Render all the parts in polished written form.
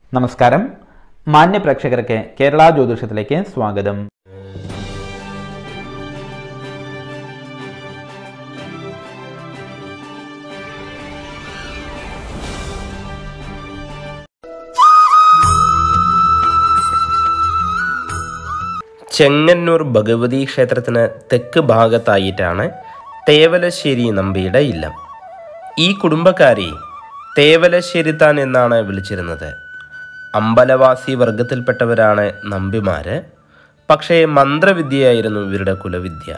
നമസ്കാരം. മാന്യ പ്രേക്ഷകർക്ക് കേരള ജ്യോതിഷത്തിലേക്ക് സ്വാഗതം. ചെങ്ങന്നൂർ ഭഗവതി ക്ഷേത്രത്തിന് തെക്ക് ഭാഗത്തായിട്ടാണ് തേവലശ്ശേരി നമ്പിയുടെ ഇല്ലം. ഈ കുടുംബക്കാരെ തേവലശ്ശേരിത്താൻ എന്നാണ് വിളിച്ചിരുന്നത്. അമ്പലവാസി വർഗത്തിൽപ്പെട്ടവരാണ് നമ്പിമാര്. പക്ഷേ മന്ത്രവിദ്യയായിരുന്നു ഇവരുടെ കുലവിദ്യ.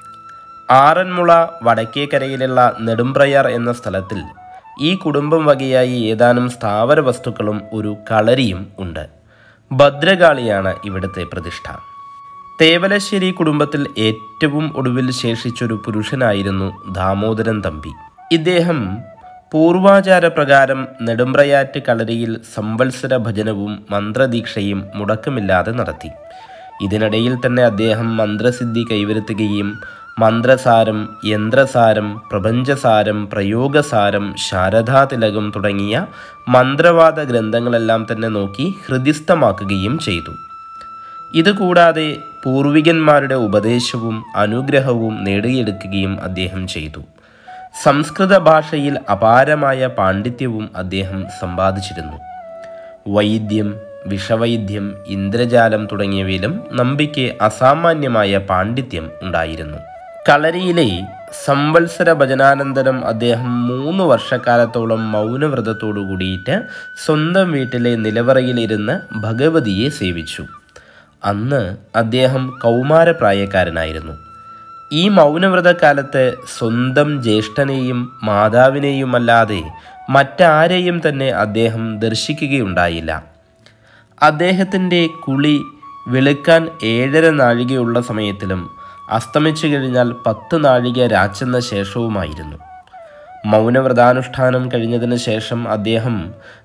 ആറന്മുള വടക്കേക്കരയിലുള്ള നെടുംപ്രയാർ എന്ന സ്ഥലത്തിൽ ഈ കുടുംബം വകയായി ഏതാനും സ്ഥാവര വസ്തുക്കളും ഒരു കളരിയും ഉണ്ട്. ഭദ്രകാളിയാണ് ഇവിടുത്തെ പ്രതിഷ്ഠ. തേവലശ്ശേരി കുടുംബത്തിൽ ഏറ്റവും ഒടുവിൽ ശേഷിച്ചൊരു പുരുഷനായിരുന്നു ദാമോദരൻ തമ്പി. ഇദ്ദേഹം പൂർവാചാരപ്രകാരം നെടുമ്പ്രയാറ്റ് കളരിയിൽ സംവത്സര ഭജനവും മന്ത്രദീക്ഷയും മുടക്കമില്ലാതെ നടത്തി. ഇതിനിടയിൽ തന്നെ അദ്ദേഹം മന്ത്രസിദ്ധി കൈവരുത്തുകയും മന്ത്രസാരം, യന്ത്രസാരം, പ്രപഞ്ചസാരം, പ്രയോഗസാരം, ശാരദാതിലകം തുടങ്ങിയ മന്ത്രവാദ ഗ്രന്ഥങ്ങളെല്ലാം തന്നെ നോക്കി ഹൃദിസ്ഥമാക്കുകയും ചെയ്തു. ഇതുകൂടാതെ പൂർവികന്മാരുടെ ഉപദേശവും അനുഗ്രഹവും നേടിയെടുക്കുകയും അദ്ദേഹം ചെയ്തു. സംസ്കൃത ഭാഷയിൽ അപാരമായ പാണ്ഡിത്യവും അദ്ദേഹം സമ്പാദിച്ചിരുന്നു. വൈദ്യം, വിഷവൈദ്യം, ഇന്ദ്രജാലം തുടങ്ങിയവയിലും നമ്പിക്ക് അസാമാന്യമായ പാണ്ഡിത്യം ഉണ്ടായിരുന്നു. കളരിയിലെ സംവത്സര ഭജനാനന്തരം അദ്ദേഹം 3 വർഷക്കാലത്തോളം മൗനവ്രതത്തോടു കൂടിയിട്ട് സ്വന്തം വീട്ടിലെ നിലവറയിലിരുന്ന് ഭഗവതിയെ സേവിച്ചു. അന്ന് അദ്ദേഹം കൗമാരപ്രായക്കാരനായിരുന്നു. ഈ മൗനവ്രതകാലത്ത് സ്വന്തം ജ്യേഷ്ഠനെയും മാതാവിനെയുമല്ലാതെ മറ്റാരെയും തന്നെ അദ്ദേഹം ദർശിക്കുകയുണ്ടായില്ല. അദ്ദേഹത്തിൻ്റെ കുളി വെളുക്കാൻ 7.5 നാഴികയുള്ള സമയത്തിലും അസ്തമിച്ചു കഴിഞ്ഞാൽ 10 നാഴിക രാച്ചെന്ന ശേഷവുമായിരുന്നു. മൗനവ്രതാനുഷ്ഠാനം കഴിഞ്ഞതിന് ശേഷം അദ്ദേഹം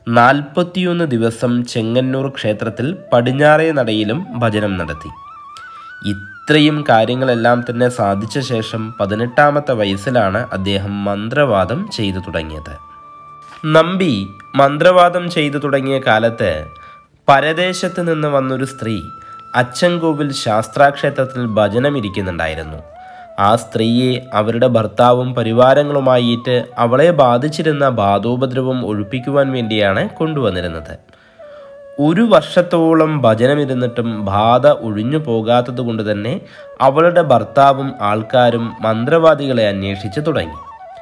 41 ദിവസം ചെങ്ങന്നൂർ ക്ഷേത്രത്തിൽ പടിഞ്ഞാറേ നടയിലും ഭജനം നടത്തി. ഇത്രയും കാര്യങ്ങളെല്ലാം തന്നെ സാധിച്ച ശേഷം 18ാമത്തെ വയസ്സിലാണ് അദ്ദേഹം മന്ത്രവാദം ചെയ്തു തുടങ്ങിയത്. നമ്പി മന്ത്രവാദം ചെയ്തു തുടങ്ങിയ കാലത്ത് പരദേശത്ത് നിന്ന് വന്നൊരു സ്ത്രീ അച്ചൻകോവിൽ ശാസ്താക്ഷേത്രത്തിൽ ഭജനം ഇരിക്കുന്നുണ്ടായിരുന്നു. ആ സ്ത്രീയെ അവരുടെ ഭർത്താവും പരിവാരങ്ങളുമായിട്ട് അവളെ ബാധിച്ചിരുന്ന ബാധോപദ്രവം ഒഴിപ്പിക്കുവാൻ വേണ്ടിയാണ് കൊണ്ടുവന്നിരുന്നത്. 1 വർഷത്തോളം ഭജനമിരുന്നിട്ടും ബാധ ഒഴിഞ്ഞു പോകാത്തത് കൊണ്ട് തന്നെ അവളുടെ ഭർത്താവും ആൾക്കാരും മന്ത്രവാദികളെ അന്വേഷിച്ച് തുടങ്ങി.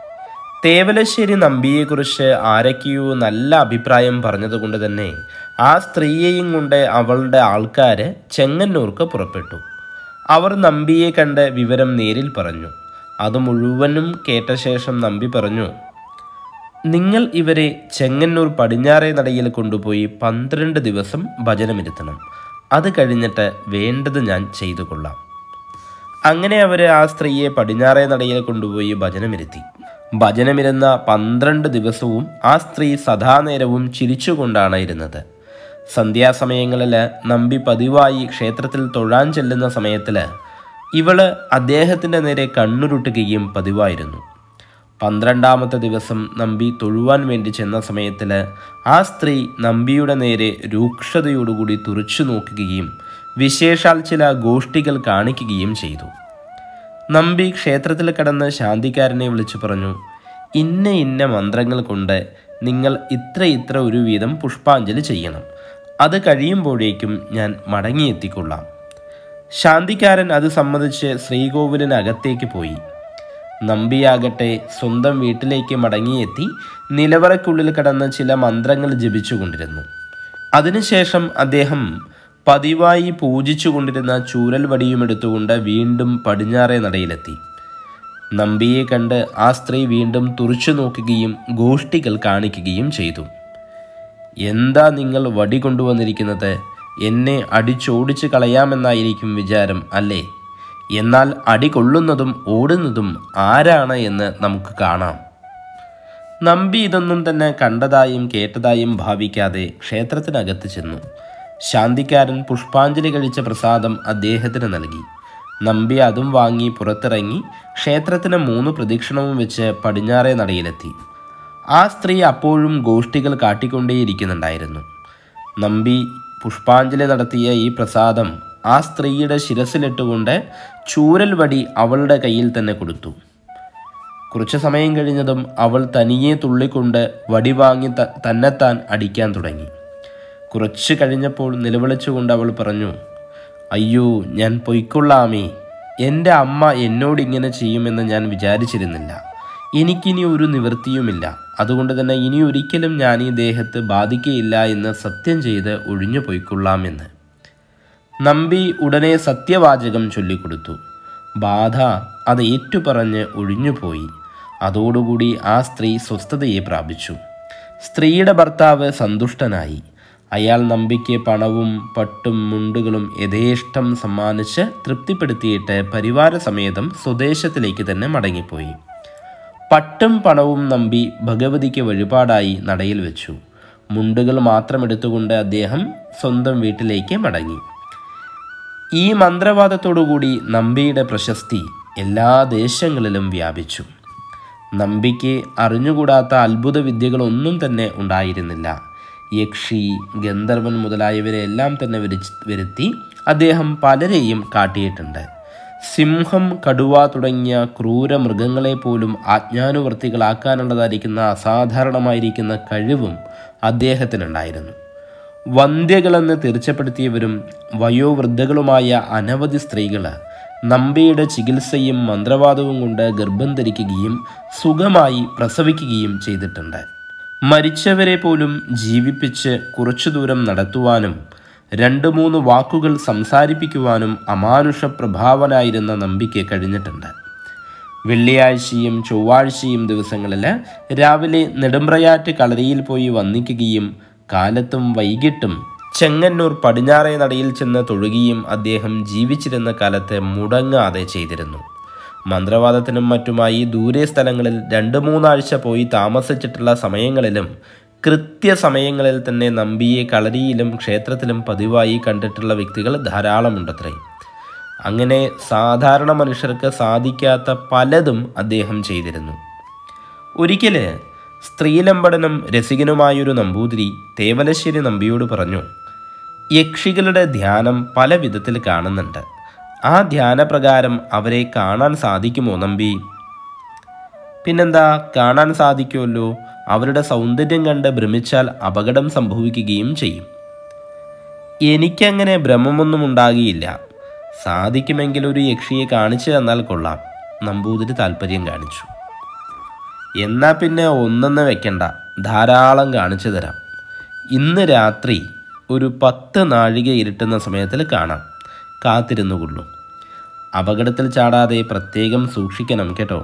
തേവലശ്ശേരി നമ്പിയെക്കുറിച്ച് ആരൊക്കെയോ നല്ല അഭിപ്രായം പറഞ്ഞതുകൊണ്ട് തന്നെ ആ സ്ത്രീയെയും കൊണ്ട് അവളുടെ ആൾക്കാർ ചെങ്ങന്നൂർക്ക് പുറപ്പെട്ടു. അവർ നമ്പിയെ കണ്ട് വിവരം നേരിൽ പറഞ്ഞു. അത് മുഴുവനും കേട്ട ശേഷം നമ്പി പറഞ്ഞു, നിങ്ങൾ ഇവരെ ചെങ്ങന്നൂർ പടിഞ്ഞാറേ നടയിൽ കൊണ്ടുപോയി 12 ദിവസം ഭജനമിരുത്തണം. അത് കഴിഞ്ഞിട്ട് വേണ്ടത് ഞാൻ ചെയ്തു കൊള്ളാം. അങ്ങനെ അവർ ആ സ്ത്രീയെ പടിഞ്ഞാറേ നടയിൽ കൊണ്ടുപോയി ഭജനമിരുത്തി. ഭജനമിരുന്ന 12 ദിവസവും ആ സ്ത്രീ സദാനേരവും ചിരിച്ചുകൊണ്ടാണ് ഇരുന്നത്. സന്ധ്യാസമയങ്ങളിൽ നമ്പി പതിവായി ക്ഷേത്രത്തിൽ തൊഴാൻ ചെല്ലുന്ന സമയത്തിൽ ഇവള് അദ്ദേഹത്തിൻ്റെ നേരെ കണ്ണുരുട്ടുകയും പതിവായിരുന്നു. 12ാമത്തെ ദിവസം നമ്പി തൊഴുവാൻ വേണ്ടി ചെന്ന സമയത്തിൽ ആ സ്ത്രീ നമ്പിയുടെ നേരെ രൂക്ഷതയോടുകൂടി തുറച്ചു നോക്കുകയും വിശേഷാൽ ചില ഗോഷ്ഠികൾ കാണിക്കുകയും ചെയ്തു. നമ്പി ക്ഷേത്രത്തിൽ കടന്ന് ശാന്തിക്കാരനെ വിളിച്ചു പറഞ്ഞു, ഇന്ന മന്ത്രങ്ങൾ കൊണ്ട് നിങ്ങൾ ഇത്ര ഒരു വീതം പുഷ്പാഞ്ജലി ചെയ്യണം. അത് കഴിയുമ്പോഴേക്കും ഞാൻ മടങ്ങിയെത്തിക്കൊള്ളാം. ശാന്തിക്കാരൻ അത് സമ്മതിച്ച് ശ്രീകോവിലിനകത്തേക്ക് പോയി. നമ്പിയാകട്ടെ സ്വന്തം വീട്ടിലേക്ക് മടങ്ങിയെത്തി നിലവറയ്ക്കുള്ളിൽ കടന്ന് ചില മന്ത്രങ്ങൾ ജപിച്ചുകൊണ്ടിരുന്നു. അതിനുശേഷം അദ്ദേഹം പതിവായി പൂജിച്ചു കൊണ്ടിരുന്ന ചൂരൽ വടിയും എടുത്തുകൊണ്ട് വീണ്ടും പടിഞ്ഞാറേ നടയിലെത്തി. നമ്പിയെ കണ്ട് ആ സ്ത്രീ വീണ്ടും തുറച്ചു നോക്കുകയും ഗോഷ്ഠികൾ കാണിക്കുകയും ചെയ്തു. എന്താ നിങ്ങൾ വടി കൊണ്ടുവന്നിരിക്കുന്നത്? എന്നെ അടിച്ചോടിച്ച് കളയാമെന്നായിരിക്കും വിചാരം അല്ലേ? എന്നാൽ അടി കൊള്ളുന്നതും ഓടുന്നതും ആരാണ് എന്ന് നമുക്ക് കാണാം. നമ്പി ഇതൊന്നും തന്നെ കണ്ടതായും കേട്ടതായും ഭാവിക്കാതെ ക്ഷേത്രത്തിനകത്ത് ചെന്നു. ശാന്തിക്കാരൻ പുഷ്പാഞ്ജലി കഴിച്ച പ്രസാദം അദ്ദേഹത്തിന് നൽകി. നമ്പി അതും വാങ്ങി പുറത്തിറങ്ങി ക്ഷേത്രത്തിന് 3 പ്രദക്ഷിണവും വെച്ച് പടിഞ്ഞാറേ നടയിലെത്തി. ആ സ്ത്രീ അപ്പോഴും ഗോഷ്ഠികൾ കാട്ടിക്കൊണ്ടേയിരിക്കുന്നുണ്ടായിരുന്നു. നമ്പി പുഷ്പാഞ്ജലി നടത്തിയ ഈ പ്രസാദം ആ സ്ത്രീയുടെ ശിരസിലിട്ടുകൊണ്ട് ചൂരൽ വടി അവളുടെ കയ്യിൽ തന്നെ കൊടുത്തു. കുറച്ചു സമയം കഴിഞ്ഞതും അവൾ തനിയെ തുള്ളിക്കൊണ്ട് വടി വാങ്ങി തന്നെത്താൻ അടിക്കാൻ തുടങ്ങി. കുറച്ച് കഴിഞ്ഞപ്പോൾ നിലവിളിച്ചുകൊണ്ട് അവൾ പറഞ്ഞു, അയ്യോ, ഞാൻ പൊയ്ക്കൊള്ളാമേ. എൻ്റെ അമ്മ എന്നോടിങ്ങനെ ചെയ്യുമെന്ന് ഞാൻ വിചാരിച്ചിരുന്നില്ല. എനിക്കിനി ഒരു നിവൃത്തിയുമില്ല. അതുകൊണ്ട് തന്നെ ഇനി ഒരിക്കലും ഞാൻ ഈ ദേഹത്ത് ബാധിക്കയില്ല എന്ന് സത്യം ചെയ്ത് ഒഴിഞ്ഞു പൊയ്ക്കൊള്ളാമെന്ന്. നമ്പി ഉടനെ സത്യവാചകം ചൊല്ലിക്കൊടുത്തു. ബാധ അത് ഏറ്റുപറഞ്ഞ് ഒഴിഞ്ഞുപോയി. അതോടുകൂടി ആ സ്ത്രീ സ്വസ്ഥതയെ പ്രാപിച്ചു. സ്ത്രീയുടെ ഭർത്താവ് സന്തുഷ്ടനായി. അയാൾ നമ്പിക്ക് പണവും പട്ടും മുണ്ടുകളും യഥേഷ്ടം സമ്മാനിച്ച് തൃപ്തിപ്പെടുത്തിയിട്ട് പരിവാരസമേതം സ്വദേശത്തിലേക്ക് തന്നെ മടങ്ങിപ്പോയി. പട്ടും പണവും നമ്പി ഭഗവതിക്ക് വഴിപാടായി നടയിൽ വെച്ചു. മുണ്ടുകൾ മാത്രം എടുത്തുകൊണ്ട് അദ്ദേഹം സ്വന്തം വീട്ടിലേക്ക് മടങ്ങി. ഈ മന്ത്രവാദത്തോടുകൂടി നമ്പിയുടെ പ്രശസ്തി എല്ലാ ദേശങ്ങളിലും വ്യാപിച്ചു. നമ്പിക്ക് അറിഞ്ഞുകൂടാത്ത അത്ഭുത വിദ്യകളൊന്നും തന്നെ ഉണ്ടായിരുന്നില്ല. യക്ഷി, ഗന്ധർവൻ മുതലായവരെല്ലാം തന്നെ വരുത്തി അദ്ദേഹം പലരെയും കാട്ടിയിട്ടുണ്ട്. സിംഹം, കടുവ തുടങ്ങിയ ക്രൂര മൃഗങ്ങളെ പോലും ആജ്ഞാനുവർത്തികളാക്കാനുള്ളതായിരിക്കുന്ന അസാധാരണമായിരിക്കുന്ന കഴിവും അദ്ദേഹത്തിനുണ്ടായിരുന്നു. വന്ധ്യകളെന്ന് തീർച്ചപ്പെടുത്തിയവരും വയോവൃദ്ധകളുമായ അനവധി സ്ത്രീകൾ നമ്പിയുടെ ചികിത്സയും മന്ത്രവാദവും കൊണ്ട് ഗർഭം ധരിക്കുകയും സുഖമായി പ്രസവിക്കുകയും ചെയ്തിട്ടുണ്ട്. മരിച്ചവരെ പോലും ജീവിപ്പിച്ച് കുറച്ചു ദൂരം നടത്തുവാനും 2-3 വാക്കുകൾ സംസാരിപ്പിക്കുവാനും അമാനുഷ പ്രഭാവനായിരുന്ന നമ്പിക്ക് കഴിഞ്ഞിട്ടുണ്ട്. വെള്ളിയാഴ്ചയും ചൊവ്വാഴ്ചയും ദിവസങ്ങളിൽ രാവിലെ നെടുമ്പ്രയാറ്റ് കളരിയിൽ പോയി വന്ദിക്കുകയും കാലത്തും വൈകിട്ടും ചെങ്ങന്നൂർ പടിഞ്ഞാറേ നടയിൽ ചെന്ന് തൊഴുകയും അദ്ദേഹം ജീവിച്ചിരുന്ന കാലത്ത് മുടങ്ങാതെ ചെയ്തിരുന്നു. മന്ത്രവാദത്തിനും മറ്റുമായി ദൂരെ സ്ഥലങ്ങളിൽ 2-3 ആഴ്ച പോയി താമസിച്ചിട്ടുള്ള സമയങ്ങളിലും കൃത്യസമയങ്ങളിൽ തന്നെ നമ്പിയെ കളരിയിലും ക്ഷേത്രത്തിലും പതിവായി കണ്ടിട്ടുള്ള വ്യക്തികൾ ധാരാളമുണ്ടത്രേ. അങ്ങനെ സാധാരണ മനുഷ്യർക്ക് സാധിക്കാത്ത പലതും അദ്ദേഹം ചെയ്തിരുന്നു. ഒരിക്കൽ സ്ത്രീലമ്പടനും രസികനുമായൊരു നമ്പൂതിരി തേവലശ്ശേരി നമ്പിയോട് പറഞ്ഞു, യക്ഷികളുടെ ധ്യാനം പല വിധത്തിൽ കാണുന്നുണ്ട്. ആ ധ്യാനപ്രകാരം അവരെ കാണാൻ സാധിക്കുമോ നമ്പി? പിന്നെന്താ, കാണാൻ സാധിക്കുമല്ലോ. അവരുടെ സൗന്ദര്യം കണ്ട് ഭ്രമിച്ചാൽ അപകടം സംഭവിക്കുകയും ചെയ്യും. എനിക്കങ്ങനെ ഭ്രമമൊന്നും ഉണ്ടാകിയില്ല. സാധിക്കുമെങ്കിൽ ഒരു യക്ഷിയെ കാണിച്ചു തന്നാൽ കൊള്ളാം. നമ്പൂതിരി താല്പര്യം കാണിച്ചു. എന്നാൽ പിന്നെ ഒന്നെന്ന് വെക്കണ്ട, ധാരാളം കാണിച്ചു തരാം. ഇന്ന് രാത്രി ഒരു 10 നാഴിക ഇരുട്ടുന്ന സമയത്തിൽ കാണാം. കാത്തിരുന്നുകൊള്ളൂ. അപകടത്തിൽ ചാടാതെ പ്രത്യേകം സൂക്ഷിക്കണം കേട്ടോ.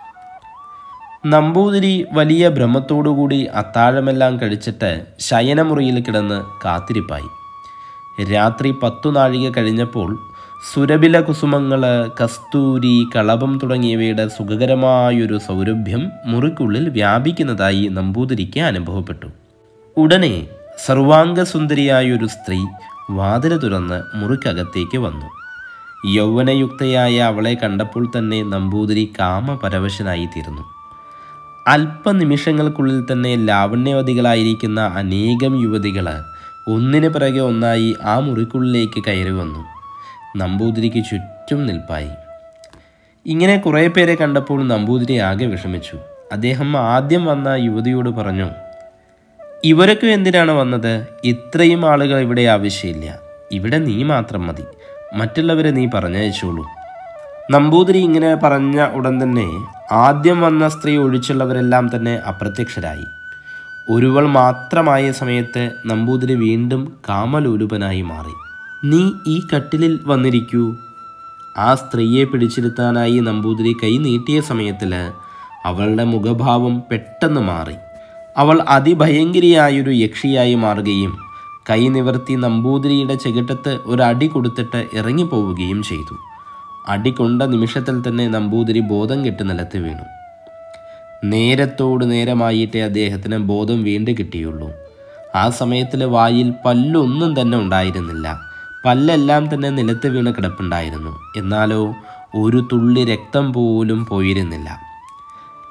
നമ്പൂതിരി വലിയ ഭ്രമത്തോടുകൂടി അത്താഴമെല്ലാം കഴിച്ചിട്ട് ശയനമുറിയിൽ കിടന്ന് കാത്തിരിപ്പായി. രാത്രി 10 നാഴിക കഴിഞ്ഞപ്പോൾ സുരഭില കുസുമങ്ങൾ, കസ്തൂരി, കളഭം തുടങ്ങിയവയുടെ സുഖകരമായൊരു സൗരഭ്യം മുറിക്കുള്ളിൽ വ്യാപിക്കുന്നതായി നമ്പൂതിരിക്ക് അനുഭവപ്പെട്ടു. ഉടനെ സർവാംഗസുന്ദരിയായൊരു സ്ത്രീ വാതിൽ തുറന്ന് മുറിക്കകത്തേക്ക് വന്നു. യൗവനയുക്തയായ അവളെ കണ്ടപ്പോൾ തന്നെ നമ്പൂതിരി കാമപരവശനായി തീർന്നു. അല്പനിമിഷങ്ങൾക്കുള്ളിൽ തന്നെ ലാവണ്യവതികളായിരിക്കുന്ന അനേകം യുവതികൾ ഒന്നിനു പിറകെ ഒന്നായി ആ മുറിക്കുള്ളിലേക്ക് കയറി വന്നു. നമ്പൂതിരിക്ക് ചുറ്റും നിൽപ്പായി. ഇങ്ങനെ കുറേ പേരെ കണ്ടപ്പോൾ നമ്പൂതിരി ആകെ വിഷമിച്ചു. അദ്ദേഹം ആദ്യം വന്ന യുവതിയോട് പറഞ്ഞു, ഇവരൊക്കെ എന്തിനാണ് വന്നത്? ഇത്രയും ആളുകൾ ഇവിടെ ആവശ്യമില്ല. ഇവിടെ നീ മാത്രം മതി. മറ്റുള്ളവരെ നീ പറഞ്ഞയച്ചോളൂ. നമ്പൂതിരി ഇങ്ങനെ പറഞ്ഞ ഉടൻ തന്നെ ആദ്യം വന്ന സ്ത്രീ ഒഴിച്ചുള്ളവരെല്ലാം തന്നെ അപ്രത്യക്ഷരായി. ഒരുവൾ മാത്രമായ സമയത്ത് നമ്പൂതിരി വീണ്ടും കാമലോലുപനായി മാറി. നീ ഈ കട്ടിലിൽ വന്നിരിക്കൂ. ആ സ്ത്രീയെ പിടിച്ചിരുത്താനായി നമ്പൂതിരി കൈ നീട്ടിയ സമയത്തിൽ അവളുടെ മുഖഭാവം പെട്ടെന്ന് മാറി. അവൾ അതിഭയങ്കരിയായൊരു യക്ഷിയായി മാറുകയും കൈ നിവർത്തി നമ്പൂതിരിയുടെ ചെകിട്ടത്ത് ഒരടി കൊടുത്തിട്ട് ഇറങ്ങിപ്പോവുകയും ചെയ്തു. അടി കൊണ്ട നിമിഷത്തിൽ തന്നെ നമ്പൂതിരി ബോധം കെട്ട് നിലത്ത് വീണു. നേരത്തോട് നേരമായിട്ടേ അദ്ദേഹത്തിന് ബോധം വീണ്ടും കിട്ടിയുള്ളൂ. ആ സമയത്തിൽ വായിൽ പല്ലൊന്നും തന്നെ ഉണ്ടായിരുന്നില്ല. പല്ലെല്ലാം തന്നെ നിലത്ത് വീണ് കിടപ്പുണ്ടായിരുന്നു. എന്നാലോ ഒരു തുള്ളി രക്തം പോലും പോയിരുന്നില്ല.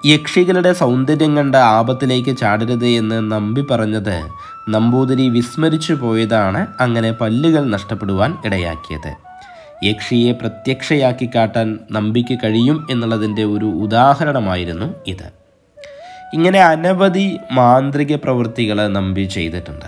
യക്ഷികളുടെ സൗന്ദര്യം കണ്ട ആപത്തിലേക്ക് ചാടരുത് എന്ന് നമ്പി പറഞ്ഞത് നമ്പൂതിരി വിസ്മരിച്ചു പോയതാണ് അങ്ങനെ പല്ലുകൾ നഷ്ടപ്പെടുവാൻ ഇടയാക്കിയത്. യക്ഷിയെ പ്രത്യക്ഷയാക്കി കാട്ടാൻ നമ്പിക്ക് കഴിയും എന്നുള്ളതിൻ്റെ ഒരു ഉദാഹരണമായിരുന്നു ഇത്. ഇങ്ങനെ അനവധി മാന്ത്രിക പ്രവൃത്തികൾ നമ്പി ചെയ്തിട്ടുണ്ട്.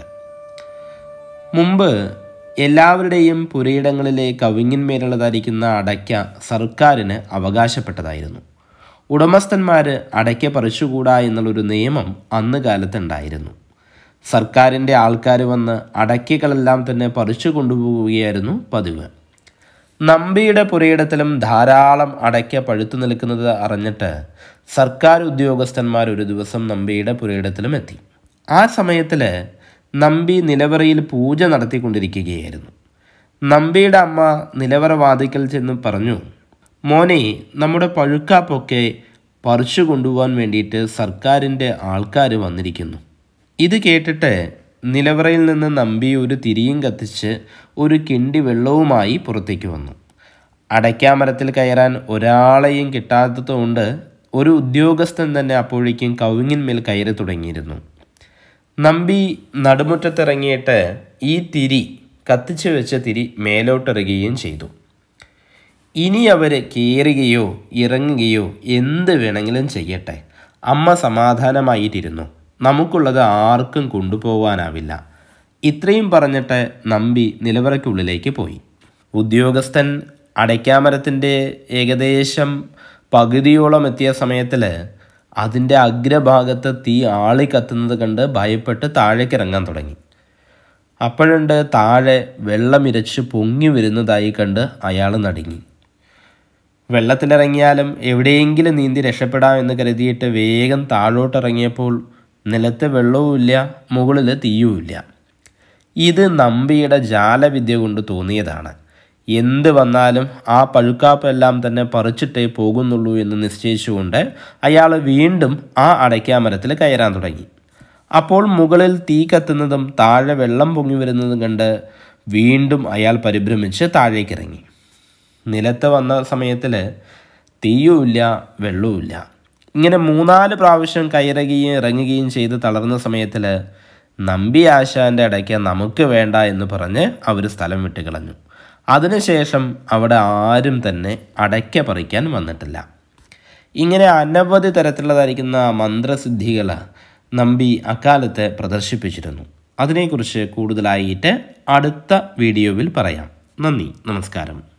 മുമ്പ് എല്ലാവരുടെയും പുരയിടങ്ങളിലെ കവിങ്ങിന്മേലുള്ളതായിരിക്കുന്ന അടയ്ക്ക സർക്കാരിന് അവകാശപ്പെട്ടതായിരുന്നു. ഉടമസ്ഥന്മാർ അടയ്ക്ക പറിച്ചുകൂടാ എന്നുള്ളൊരു നിയമം അന്ന് കാലത്തുണ്ടായിരുന്നു. സർക്കാരിൻ്റെ ആൾക്കാർ വന്ന് അടയ്ക്കകളെല്ലാം തന്നെ പറിച്ചു കൊണ്ടുപോവുകയായിരുന്നു പതിവ്. നമ്പിയുടെ പുരയിടത്തിലും ധാരാളം അടയ്ക്ക പഴുത്തു നിൽക്കുന്നത് അറിഞ്ഞിട്ട് സർക്കാർ ഉദ്യോഗസ്ഥന്മാർ ഒരു ദിവസം നമ്പിയുടെ പുരയിടത്തിലും എത്തി. ആ സമയത്തിൽ നമ്പി നിലവറയിൽ പൂജ നടത്തിക്കൊണ്ടിരിക്കുകയായിരുന്നു. നമ്പിയുടെ അമ്മ നിലവറ വാതിക്കൽ ചെന്ന് പറഞ്ഞു, മോനെ, നമ്മുടെ പഴുക്കാപ്പൊക്കെ പറിച്ചു കൊണ്ടുപോകാൻ വേണ്ടിയിട്ട് സർക്കാരിൻ്റെ ആൾക്കാർ വന്നിരിക്കുന്നു. ഇത് കേട്ടിട്ട് നിലവറയിൽ നിന്ന് നമ്പി ഒരു തിരിയും കത്തിച്ച് ഒരു കിണ്ടി വെള്ളവുമായി പുറത്തേക്ക് വന്നു. അടയ്ക്കാമരത്തിൽ കയറാൻ ഒരാളെയും കിട്ടാത്തതുകൊണ്ട് ഒരു ഉദ്യോഗസ്ഥൻ തന്നെ അപ്പോഴേക്കും കവുങ്ങിന്മേൽ കയറി തുടങ്ങിയിരുന്നു. നമ്പി നടുമുറ്റത്തിറങ്ങിയിട്ട് ഈ തിരി കത്തിച്ചു വെച്ച തിരി മേലോട്ടെറിയുകയും ചെയ്തു. ഇനി അവർ കയറുകയോ ഇറങ്ങുകയോ എന്ത് വേണമെങ്കിലും ചെയ്യട്ടെ, അമ്മ സമാധാനമായിട്ടിരുന്നു, നമുക്കുള്ളത് ആർക്കും കൊണ്ടുപോകാനാവില്ല. ഇത്രയും പറഞ്ഞിട്ട് നമ്പി നിലവറയ്ക്കുള്ളിലേക്ക് പോയി. ഉദ്യോഗസ്ഥൻ അടയ്ക്കാമരത്തിൻ്റെ ഏകദേശം പകുതിയോളം എത്തിയ സമയത്തിൽ അതിൻ്റെ അഗ്രഭാഗത്ത് തീ ആളി കത്തുന്നത് കണ്ട് ഭയപ്പെട്ട് താഴേക്കിറങ്ങാൻ തുടങ്ങി. അപ്പോഴുണ്ട് താഴെ വെള്ളമിരച്ച് പൊങ്ങി വരുന്നതായി കണ്ട് അയാൾ നടുങ്ങി. വെള്ളത്തിലിറങ്ങിയാലും എവിടെയെങ്കിലും നീന്തി രക്ഷപ്പെടാം എന്ന് കരുതിയിട്ട് വേഗം താഴോട്ടിറങ്ങിയപ്പോൾ നിലത്ത് വെള്ളവുമില്ല, മുകളിൽ തീയുമില്ല. ഇത് നമ്പിയുടെ ജാലവിദ്യ കൊണ്ട് തോന്നിയതാണ്. എന്ത് വന്നാലും ആ പഴുക്കാപ്പെല്ലാം തന്നെ പറിച്ചിട്ടേ പോകുന്നുള്ളൂ എന്ന് നിശ്ചയിച്ചുകൊണ്ട് അയാൾ വീണ്ടും ആ അടയ്ക്കാമരത്തിൽ കയറാൻ തുടങ്ങി. അപ്പോൾ മുകളിൽ തീ കത്തുന്നതും താഴെ വെള്ളം പൊങ്ങി വരുന്നതും കണ്ട് വീണ്ടും അയാൾ പരിഭ്രമിച്ച് താഴേക്കിറങ്ങി. നിലത്ത് വന്ന സമയത്തിൽ തീയുമില്ല, വെള്ളവുമില്ല. ഇങ്ങനെ 3-4 പ്രാവശ്യം കയറുകയും ഇറങ്ങുകയും ചെയ്ത് തളർന്ന സമയത്തിൽ നമ്പി ആശാൻ്റെ അടയ്ക്ക നമുക്ക് വേണ്ട എന്ന് പറഞ്ഞ് അവർ സ്ഥലം വിട്ട് കളഞ്ഞു. അതിനുശേഷം അവിടെ ആരും തന്നെ അടയ്ക്ക പറിക്കാൻ വന്നിട്ടില്ല. ഇങ്ങനെ അനവധി തരത്തിലുള്ളതായിരിക്കുന്ന മന്ത്രസിദ്ധികൾ നമ്പി അക്കാലത്ത് പ്രദർശിപ്പിച്ചിരുന്നു. അതിനെക്കുറിച്ച് കൂടുതലായിട്ട് അടുത്ത വീഡിയോയിൽ പറയാം. നന്ദി, നമസ്കാരം.